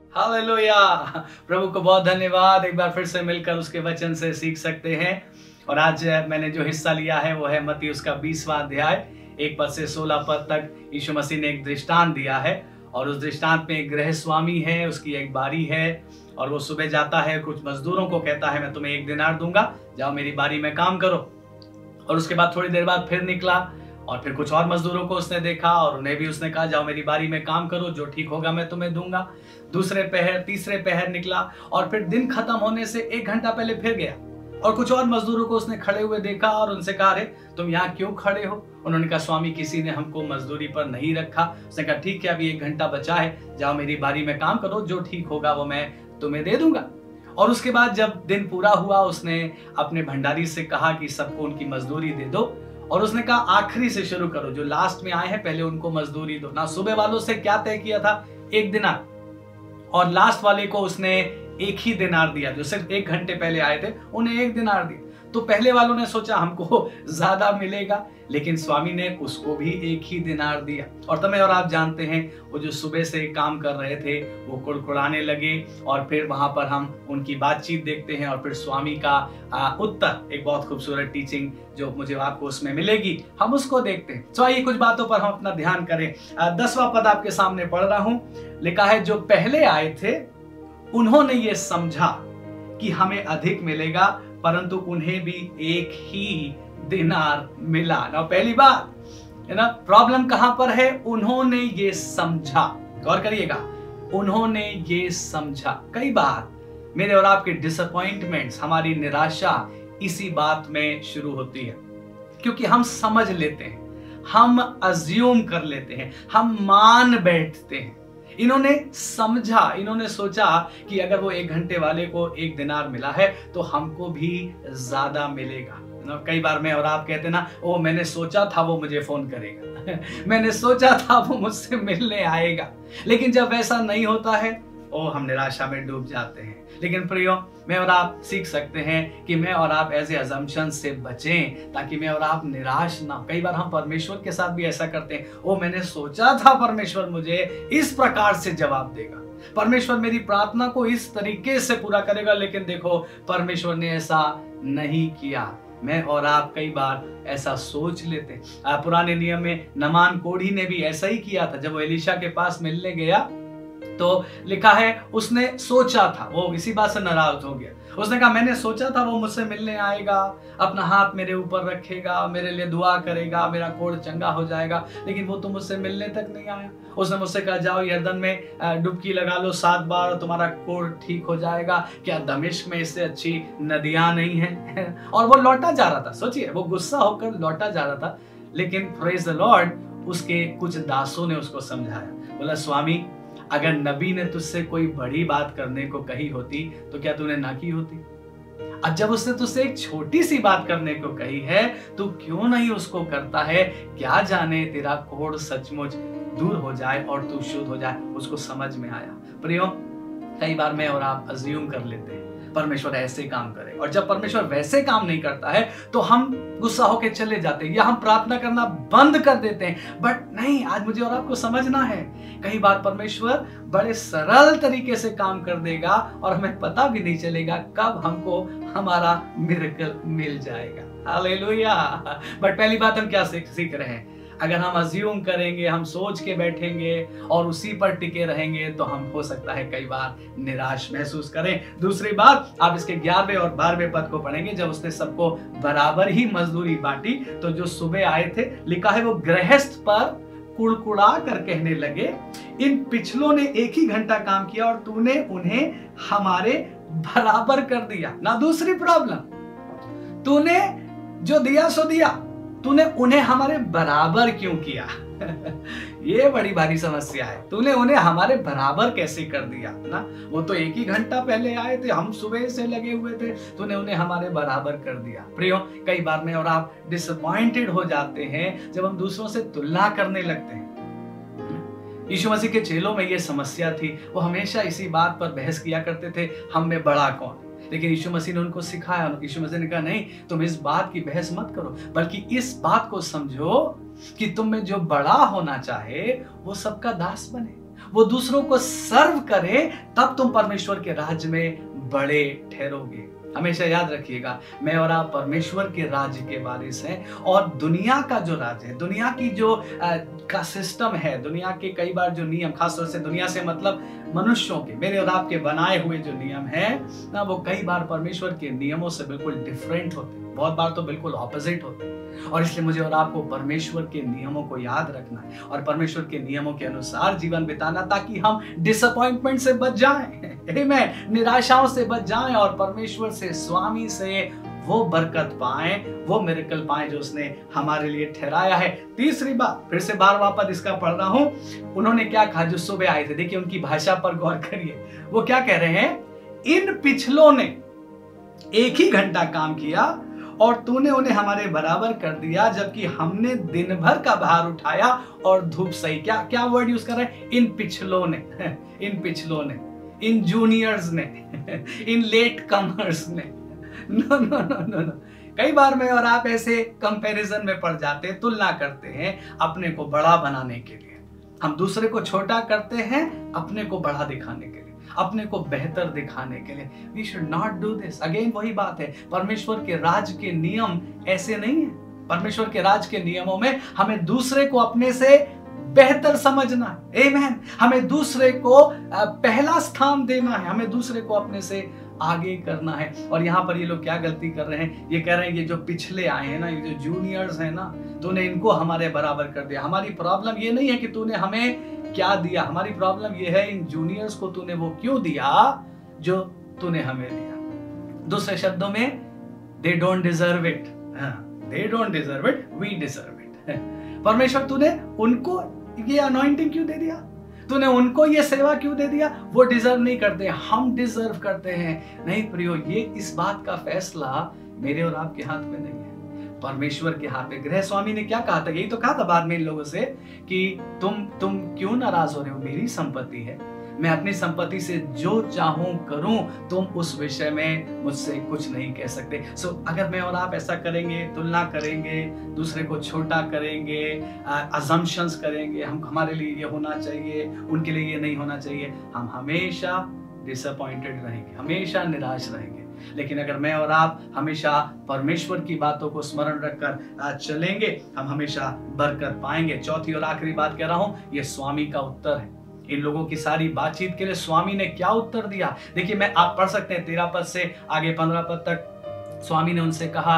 Hallelujah. प्रभु को बहुत धन्यवाद, एक बार फिर से मिलकर उसके वचन से सीख सकते हैं। और आज मैंने जो हिस्सा लिया है वो है मत्ती उसका 20वां अध्याय 1 पद से 16 पद तक। यीशु मसीह ने एक दृष्टांत दिया है और उस दृष्टांत में एक गृह स्वामी है, उसकी एक बारी है और वो सुबह जाता है, कुछ मजदूरों को कहता है मैं तुम्हें 1 दिनार दूंगा, जाओ मेरी बारी में काम करो। और उसके बाद थोड़ी देर बाद फिर निकला और फिर कुछ और मजदूरों को उसने देखा और उन्हें भी उसने कहा जाओ मेरी बारी में काम करो, जो ठीक होगा मैं तुम्हें दूंगा। दूसरे पहर तीसरे पहर निकला और फिर दिन खत्म होने से 1 घंटा पहले फिर गया और कुछ और मजदूरों को उसने खड़े हुए देखा और उनसे कहा अरे तुम यहाँ क्यों खड़े हो? उन्होंने कहा स्वामी किसी ने हमको मजदूरी पर नहीं रखा। उसने कहा ठीक है अभी 1 घंटा बचा है, जाओ मेरी बारी में काम करो, जो ठीक होगा वो मैं तुम्हें दे दूंगा। और उसके बाद जब दिन पूरा हुआ उसने अपने भंडारी से कहा कि सबको उनकी मजदूरी दे दो और उसने कहा आखिरी से शुरू करो, जो लास्ट में आए हैं पहले उनको मजदूरी दो ना। सुबह वालों से क्या तय किया था? 1 दिनार, और लास्ट वाले को उसने 1 ही दिनार दिया, जो सिर्फ 1 घंटे पहले आए थे उन्हें 1 दिनार दिया। तो पहले वालों ने सोचा हमको ज्यादा मिलेगा, लेकिन स्वामी ने उसको भी 1 ही दिनार दिया। और तुम्हें और आप जानते हैं वो जो सुबह से काम कर रहे थे वो कुड़कुड़ाने लगे और फिर वहां पर हम उनकी बातचीत देखते हैं और फिर स्वामी का उत्तर, एक बहुत खूबसूरत टीचिंग जो मुझे आपको उसमें मिलेगी, हम उसको देखते हैं। तो आइए कुछ बातों पर हम अपना ध्यान करें। 10वां पद आपके सामने पढ़ रहा हूं, लिखा है जो पहले आए थे उन्होंने ये समझा कि हमें अधिक मिलेगा, परंतु उन्हें भी 1 ही दिनार मिला ना। पहली बात है ना, प्रॉब्लम कहां पर है? उन्होंने ये समझा। गौर करिएगा, उन्होंने ये समझा। कई बार मेरे और आपके डिसअपॉइंटमेंट्स, हमारी निराशा इसी बात में शुरू होती है, क्योंकि हम समझ लेते हैं, हम अज्यूम कर लेते हैं, हम मान बैठते हैं। इन्होंने समझा, इन्होंने सोचा कि अगर वो 1 घंटे वाले को 1 दिनार मिला है तो हमको भी ज्यादा मिलेगा। कई बार मैं और आप कहते ना, ओ मैंने सोचा था वो मुझे फोन करेगा मैंने सोचा था वो मुझसे मिलने आएगा, लेकिन जब वैसा नहीं होता है ओ हम निराशा में डूब जाते हैं। लेकिन प्रियो, मैं और आप सीख सकते हैं कि मैं और आप ऐसे अजम्पशन से बचें ताकि मैं और आप निराश ना। कई बार हम परमेश्वर के साथ भी ऐसा करते हैं, ओ मैंने सोचा था परमेश्वर मुझे इस प्रकार से जवाब देगा, परमेश्वर मेरी प्रार्थना को इस तरीके से पूरा करेगा, लेकिन देखो परमेश्वर ने ऐसा नहीं किया। मैं और आप कई बार ऐसा सोच लेते हैं। पुराने नियम में नमान कोढ़ी ने भी ऐसा ही किया था। जब वो एलीशा के पास मिलने गया तो लिखा है उसने सोचा था, वो इसी बात से नाराज हो गया। उसने कहा मैंने सोचा था वो मुझसे मिलने आएगा, अपना हाथ मेरे ऊपर रखेगा, मेरे लिए दुआ करेगा, मेरा कोढ़ चंगा हो जाएगा, लेकिन वो तो मुझसे मिलने तक नहीं आया। उसने मुझसे कहा जाओ यरदन में डुबकी लगा लो 7 बार और तुम्हारा कोढ़ ठीक हो जाएगा। क्या दमिश्क में इससे अच्छी नदियां नहीं है? और वो लौटा जा रहा था, सोचिए वो गुस्सा होकर लौटा जा रहा था, लेकिन प्रेज द लॉर्ड उसके कुछ दासों ने उसको समझाया। बोला स्वामी अगर नबी ने तुझसे कोई बड़ी बात करने को कही होती तो क्या तूने ना की होती? अब जब उसने तुझसे एक छोटी सी बात करने को कही है तो क्यों नहीं उसको करता है? क्या जाने तेरा कोढ़ सचमुच दूर हो जाए और तू शुद्ध हो जाए। उसको समझ में आया। प्रियो, कई बार मैं और आप अज्यूम कर लेते हैं परमेश्वर ऐसे काम करे, और जब परमेश्वर वैसे काम नहीं करता है तो हम गुस्सा होकर चले जाते हैं या हम प्रार्थना करना बंद कर देते हैं। बट नहीं, आज मुझे और आपको समझना है, कई बार परमेश्वर बड़े सरल तरीके से काम कर देगा और हमें पता भी नहीं चलेगा कब हमको हमारा मिरेकल मिल जाएगा। हालेलुया। बट पहली बात हम क्या सीख रहे हैं? अगर हम अज्यूम करेंगे, हम सोच के बैठेंगे और उसी पर टिके रहेंगे तो हम हो सकता है कई बार निराश महसूस करें। दूसरी बात, आप इसके 11वें और 12वें पद को पढ़ेंगे। जब उसने सबको बराबर ही मजदूरी बांटी तो जो सुबह आए थे, लिखा है वो गृहस्थ पर कुड़कुड़ा कर कहने लगे इन पिछलों ने 1 ही घंटा काम किया और तूने उन्हें हमारे बराबर कर दिया ना। दूसरी प्रॉब्लम, तूने जो दिया सो दिया, तूने उन्हें हमारे बराबर क्यों किया? ये बड़ी भारी समस्या है। तूने उन्हें हमारे बराबर कैसे कर दिया ना? वो तो 1 ही घंटा पहले आए थे, हम सुबह से लगे हुए थे, तूने उन्हें हमारे बराबर कर दिया। प्रियो, कई बार में और आप डिसअपॉइंटेड हो जाते हैं जब हम दूसरों से तुलना करने लगते हैं। यीशु मसीह के चेलों में ये समस्या थी, वो हमेशा इसी बात पर बहस किया करते थे, हम में बड़ा कौन? लेकिन यीशु मसीह ने उनको सिखाया। यीशु मसीह ने कहा नहीं, तुम इस बात की बहस मत करो, बल्कि इस बात को समझो कि तुम में जो बड़ा होना चाहे वो सबका दास बने। वो दूसरों को सर्व करे, तब तुम परमेश्वर के राज्य में बड़े ठहरोगे। हमेशा याद रखिएगा, मैं और आप परमेश्वर के राज्य के वारिस हैं, और दुनिया का जो राज्य है, दुनिया की जो का सिस्टम है, दुनिया के कई बार जो नियम, खासतौर से दुनिया से मतलब मनुष्यों के, मेरे और आपके बनाए हुए जो नियम है ना, वो कई बार परमेश्वर के नियमों से बिल्कुल डिफरेंट होते हैं, बहुत बार तो बिल्कुल ऑपोजिट होते हैं। और इसलिए मुझे और आपको परमेश्वर के नियमों को याद रखना है और परमेश्वर के नियमों के अनुसार जीवन बिताना, ताकि हम डिसअपॉइंटमेंट से बच जाएं, आमीन, निराशाओं से बच जाएं और परमेश्वर से, स्वामी से वो बरकत पाएं, वो मिरेकल पाएं जो उसने हमारे लिए ठहराया है। तीसरी बात, फिर से 12वां पद इसका पढ़ रहा हूं, उन्होंने क्या कहा जो सुबह आए थे, देखिए उनकी भाषा पर गौर करिए, वो क्या कह रहे हैं, इन पिछलों ने 1 ही घंटा काम किया और तूने उन्हें हमारे बराबर कर दिया, जबकि हमने दिन भर का भार उठाया और धूप सही। क्या वर्ड यूज कर रहे हैं, इन पिछलों ने, इन पिछलों ने, इन जूनियर्स ने, इन लेट कमर्स ने। No no no no no. कई बार मैं और आप ऐसे कंपैरिजन में पड़ जाते हैं, तुलना करते हैं अपने को बड़ा बनाने के लिए, हम दूसरे को छोटा करते हैं अपने को बड़ा दिखाने के लिए, अपने को बेहतर दिखाने के लिए। We should not do this. Again वही बात है, परमेश्वर के राज के नियम ऐसे नहीं है। परमेश्वर के राज के नियमों में हमें दूसरे को अपने से बेहतर समझना है, आमीन। हमें दूसरे को पहला स्थान देना है, हमें दूसरे को अपने से आगे करना है। और यहाँ पर ये लोग क्या गलती कर रहे हैं, ये कह रहे हैं ये जो पिछले आए हैं ना, ये जो जूनियर्स हैं ना, तूने इनको हमारे बराबर कर दिया। हमारी प्रॉब्लम ये नहीं है कि तूने हमें क्या दिया, हमारी प्रॉब्लम ये है इन जूनियर्स को तूने वो क्यों दिया जो तूने हमें दिया। दूसरे शब्दों में, they don't deserve it, they don't deserve it, we deserve it. परमेश्वर तूने उनको ये अनॉइंटिंग क्यों दे दिया, तूने उनको ये सेवा क्यों दे दिया, वो डिजर्व नहीं करते, हम डिजर्व करते हैं। नहीं प्रियो, ये इस बात का फैसला मेरे और आपके हाथ में नहीं है, परमेश्वर के हाथ में। गृह स्वामी ने क्या कहा था, यही तो कहा था बाद में इन लोगों से कि तुम क्यों नाराज हो रहे हो, मेरी संपत्ति है, मैं अपनी संपत्ति से जो चाहूं करूं, तुम उस विषय में मुझसे कुछ नहीं कह सकते। सो अगर मैं और आप ऐसा करेंगे, तुलना करेंगे, दूसरे को छोटा करेंगे, अजम्पशंस करेंगे, हम हमारे लिए ये होना चाहिए, उनके लिए ये नहीं होना चाहिए, हम हमेशा डिसअपॉइंटेड रहेंगे, हमेशा निराश रहेंगे। लेकिन अगर मैं और आप हमेशा परमेश्वर की बातों को स्मरण रखकर चलेंगे, हम हमेशा बरकत पाएंगे। चौथी और आखिरी बात कह रहा हूं, ये स्वामी का उत्तर है। इन लोगों की सारी बातचीत के लिए स्वामी ने क्या उत्तर दिया, देखिए मैं आप पढ़ सकते हैं 13 पद से आगे 15 पद तक। स्वामी ने उनसे कहा,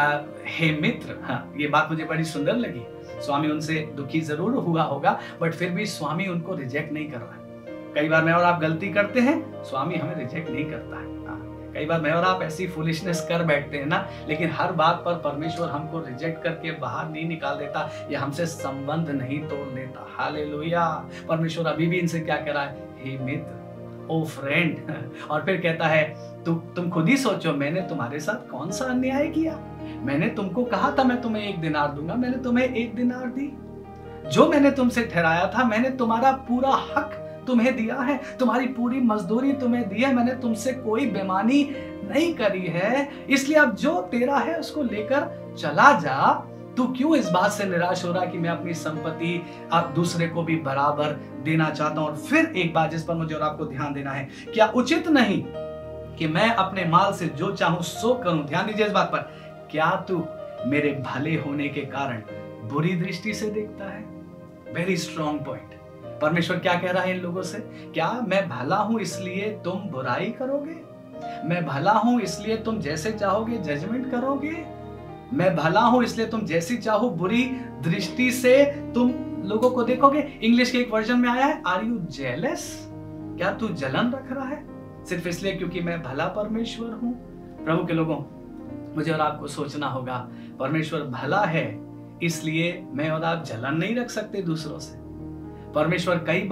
हे मित्र, हाँ ये बात मुझे बड़ी सुंदर लगी। स्वामी उनसे दुखी जरूर हुआ होगा, बट फिर भी स्वामी उनको रिजेक्ट नहीं कर रहा है। कई बार मैं और आप गलती करते हैं, स्वामी हमें रिजेक्ट नहीं करता है। कई बार मैं और आप ऐसी फुलिशनेस कर बैठते हैं ना, लेकिन हर बात पर परमेश्वर हमको रिजेक्ट करके बाहर नहीं निकाल देता, या हमसे संबंध नहीं तोड़ देता। हालेलुया। परमेश्वर अभी भी इनसे क्या कह रहा है, हे मित्र, ओ फ्रेंड, और फिर कहता है तुम खुद ही सोचो, मैंने तुम्हारे साथ कौन सा अन्याय किया। मैंने तुमको कहा था मैं तुम्हें 1 दिनार दूंगा, मैंने तुम्हें 1 दिनार दी। जो मैंने तुमसे ठहराया था, मैंने तुम्हारा पूरा हक तुम्हें दिया है, तुम्हारी पूरी मजदूरी तुम्हें दी है, मैंने तुमसे कोई बेईमानी नहीं करी है। इसलिए अब जो तेरा है उसको लेकर चला जा। तू क्यों इस बात से निराश हो रहा कि मैं अपनी संपत्ति आप दूसरे को भी बराबर देना चाहता हूं। और फिर एक बात जिस पर मुझे और आपको ध्यान देना है, क्या उचित नहीं कि मैं अपने माल से जो चाहूं सो करूं। ध्यान दीजिए इस बात पर, क्या तू मेरे भले होने के कारण बुरी दृष्टि से देखता है। Very strong point. परमेश्वर क्या कह रहा है इन लोगों से, क्या मैं भला हूं इसलिए तुम बुराई करोगे, मैं भला हूं इसलिए तुम जैसे चाहोगे जजमेंट करोगे, मैं भला हूं इसलिए तुम जैसी चाहो बुरी दृष्टि से तुम लोगों को देखोगे। इंग्लिश के एक वर्जन में आया है, आर यू जेलस, क्या तू जलन रख रहा है सिर्फ इसलिए क्योंकि मैं भला परमेश्वर हूं। प्रभु के लोगों, मुझे और आपको सोचना होगा, परमेश्वर भला है इसलिए मैं और आप जलन नहीं रख सकते दूसरों से। परमेश्वर कई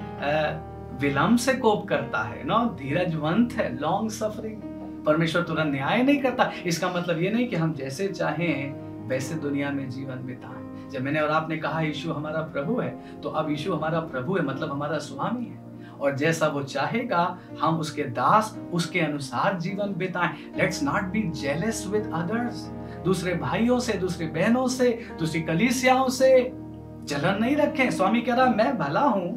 बार विलंब से कोप करता है, नो धीरजवंत है, लॉन्ग सफरिंग। परमेश्वर तुरंत न्याय नहीं करता। इसका मतलब ये नहीं कि हम जैसे चाहें वैसे दुनिया में जीवन बिताएं। जब मैंने और आपने कहा यीशु हमारा प्रभु है, तो अब यीशु हमारा प्रभु है मतलब हमारा स्वामी है, और जैसा वो चाहेगा हम उसके दास, उसके अनुसार जीवन बिताएं। Let's not be jealous with others. दूसरे भाइयों से, दूसरी बहनों से, दूसरी कलीसियाओं से जलन नहीं रखें। स्वामी कह रहा मैं भला हूं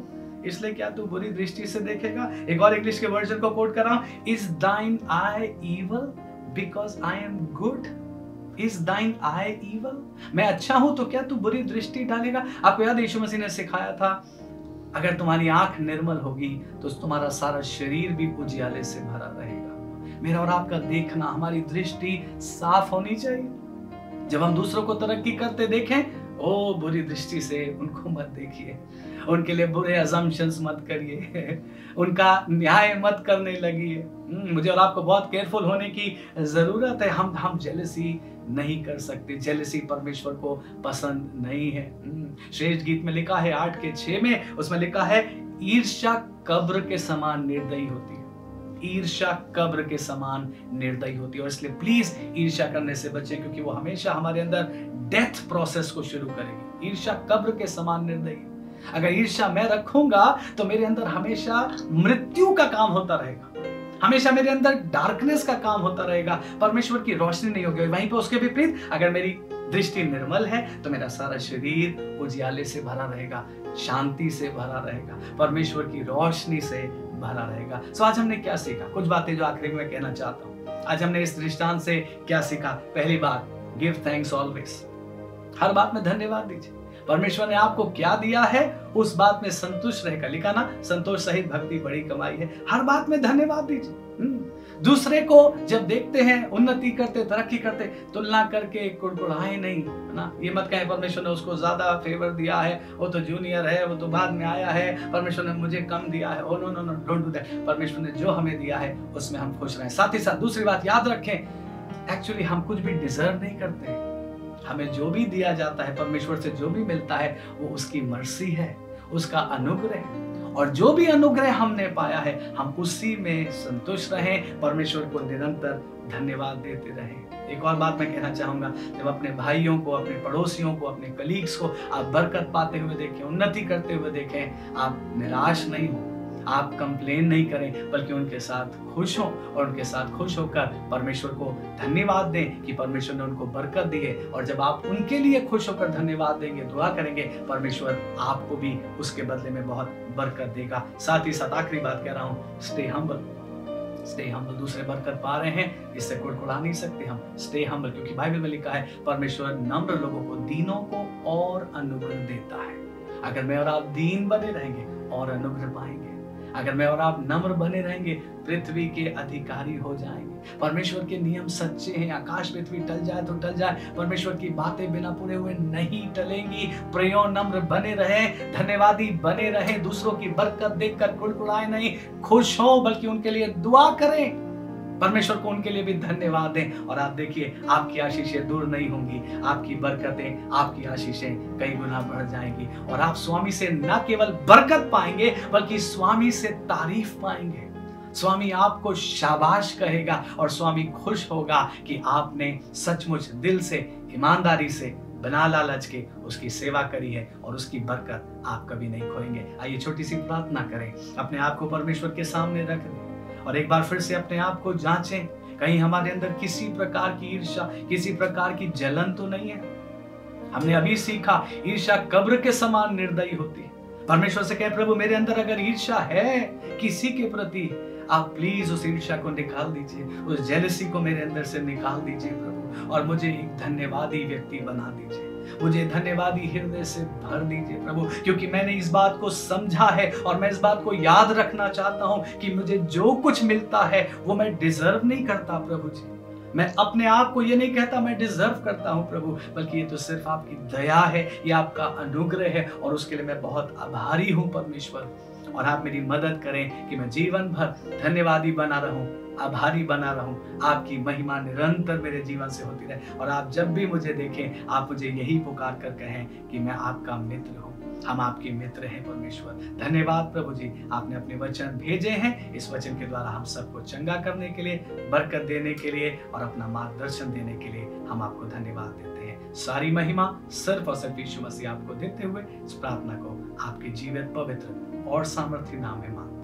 इसलिए क्या तू बुरी दृष्टि से देखेगा? एक और इंग्लिश के वर्जन को कोट कर रहा हूं, is thine eye evil because I am good? Is thine eye evil? मैं अच्छा हूं तो क्या तू बुरी दृष्टि डालेगा? आपको याद है यीशु मसीह ने सिखाया था, अगर तुम्हारी आंख निर्मल होगी तो तुम्हारा सारा शरीर भी उजियाले से भरा रहेगा। मेरा और आपका देखना, हमारी दृष्टि साफ होनी चाहिए। जब हम दूसरों को तरक्की करते देखें, ओ बुरी दृष्टि से उनको मत देखिए, उनके लिए बुरे अजम्पशंस मत करिए, उनका न्याय मत करने लगिए। मुझे और आपको बहुत केयरफुल होने की जरूरत है। हम जेलसी नहीं कर सकते, जेलसी परमेश्वर को पसंद नहीं है। श्रेष्ठ गीत में लिखा है 8:6 में, उसमें लिखा है ईर्ष्या कब्र के समान निर्दयी होती है। ईर्ष्या कब्र के समान निर्दयी होती है, और इसलिए प्लीज ईर्ष्या करने से बचें, क्योंकि वो हमेशा हमारे अंदर डेथ प्रोसेस को शुरू करेगी। ईर्ष्या कब्र के समान निर्दयी। अगर ईर्ष्या मैं रखूंगा तो मेरे अंदर हमेशा मृत्यु का काम होता रहेगा, हमेशा मेरे अंदर डार्कनेस का काम होता रहेगा, परमेश्वर की रोशनी नहीं होगी। वहीं पे उसके विपरीत अगर मेरी दृष्टि निर्मल है तो मेरा सारा शरीर उजियाले से भरा रहेगा, शांति से भरा रहेगा, परमेश्वर की रोशनी से भरा रहेगा। सो आज हमने क्या सीखा? कुछ बातें जो आखिरी में मैं कहना चाहता हूँ। आज हमने इस दृष्टांत से क्या सीखा? पहली बात, गिव थैंक्स ऑलवेज। हर बात में धन्यवाद दीजिए। परमेश्वर ने आपको क्या दिया है उस बात में संतुष्ट रहेगा। लिखा ना, संतोष सहित भक्ति बड़ी कमाई है। हर बात में धन्यवाद दीजिए। दूसरे को जब देखते हैं उन्नति करते, तरक्की करते, तुलना करके कुड़कुड़ाए नहीं, है ना। ये मत कहें परमेश्वर ने उसको ज्यादा फेवर दिया है, वो तो जूनियर है, वो तो बाद में आया है, परमेश्वर ने मुझे कम दिया है। Oh no no no, don't do that. परमेश्वर ने जो हमें दिया है उसमें हम खुश रहें। साथ ही साथ दूसरी बात याद रखें, एक्चुअली हम कुछ भी डिजर्व नहीं करते। हमें जो भी दिया जाता है, परमेश्वर से जो भी मिलता है, वो उसकी मर्सी है, उसका अनुग्रह। और जो भी अनुग्रह हमने पाया है, हम उसी में संतुष्ट रहें, परमेश्वर को निरंतर धन्यवाद देते रहें। एक और बात मैं कहना चाहूंगा, जब अपने भाइयों को, अपने पड़ोसियों को, अपने कलीग्स को आप बरकत पाते हुए देखें, उन्नति करते हुए देखें, आप निराश नहीं हो, आप कंप्लेन नहीं करें, बल्कि उनके साथ खुश हो, और उनके साथ खुश होकर परमेश्वर को धन्यवाद दें कि परमेश्वर ने उनको बरकत दी है। और जब आप उनके लिए खुश होकर धन्यवाद देंगे, दुआ करेंगे, परमेश्वर आपको भी उसके बदले में बहुत बरकत देगा। साथ ही साथ आखिरी बात कह रहा हूं, स्टे हम्बल। Stay humble. दूसरे बरकत पा रहे हैं, इससे कुड़कुड़ा नहीं सकते हम। स्टे हम्बल, क्योंकि बाइबल में लिखा है परमेश्वर नम्र लोगों को, दीनों को और अनुग्रह देता है। अगर मैं और आप दीन बने रहेंगे और अनुग्रह पाएंगे। अगर मैं और आप नम्र बने रहेंगे, पृथ्वी के अधिकारी हो जाएंगे। परमेश्वर के नियम सच्चे हैं। आकाश पृथ्वी टल जाए तो टल जाए, परमेश्वर की बातें बिना पूरे हुए नहीं टलेंगी। प्रियो नम्र बने रहे, धन्यवादी बने रहे, दूसरों की बरकत देखकर कुड़कुड़ाए नहीं, खुश हो, बल्कि उनके लिए दुआ करें, परमेश्वर को उनके लिए भी धन्यवाद दें। और आप देखिए, आपकी आशीषें दूर नहीं होंगी, आपकी बरकतें, आपकी आशीषें कई गुना बढ़ जाएंगी, और आप स्वामी से न केवल बरकत पाएंगे, बल्कि स्वामी से तारीफ पाएंगे। स्वामी आपको शाबाश कहेगा, और स्वामी खुश होगा कि आपने सचमुच दिल से, ईमानदारी से, बिना लालच के उसकी सेवा करी है, और उसकी बरकत आप कभी नहीं खोएंगे। आइए छोटी सी प्रार्थना करें, अपने आप को परमेश्वर के सामने रख दें, और एक बार फिर से अपने आप को जांचें, कहीं हमारे अंदर किसी प्रकार की ईर्ष्या, किसी प्रकार की जलन तो नहीं है। हमने अभी सीखा, ईर्ष्या कब्र के समान निर्दयी होती है। परमेश्वर से कहे, प्रभु मेरे अंदर अगर ईर्ष्या है किसी के प्रति, आप प्लीज उस ईर्ष्या को निकाल दीजिए, उस जेलसी को मेरे अंदर से निकाल दीजिए प्रभु, और मुझे एक धन्यवादी व्यक्ति बना दीजिए, मुझे धन्यवादी हृदय से भर दीजिए प्रभु, क्योंकि मैंने इस बात को समझा है, और मैं इस बात को याद रखना चाहता हूं कि मुझे जो कुछ मिलता है वो मैं डिजर्व नहीं करता प्रभु जी। मैं अपने आप को ये नहीं कहता मैं डिजर्व करता हूं प्रभु, बल्कि ये तो सिर्फ आपकी दया है, ये आपका अनुग्रह है, और उसके लिए मैं बहुत आभारी हूं परमेश्वर। और आप मेरी मदद करें कि मैं जीवन भर धन्यवादी बना रहूं, आभारी बना रहूं, आपकी महिमा निरंतर मेरे जीवन से होती रहे। और आप जब भी मुझे देखें, आप मुझे यही पुकार कर कहें कि मैं आपका मित्र हूं, हम आपके मित्र हैं परमेश्वर। धन्यवाद प्रभु जी, आपने अपने वचन भेजे हैं, इस वचन के द्वारा हम सबको चंगा करने के लिए, बरकत देने के लिए, और अपना मार्गदर्शन देने के लिए हम आपको धन्यवाद देते हैं। सारी महिमा सिर्फ और सिर्फ यीशु मसीह आपको देते हुए इस प्रार्थना को आपके जीवित, पवित्र और सामर्थ्य नाम में मांगते हैं।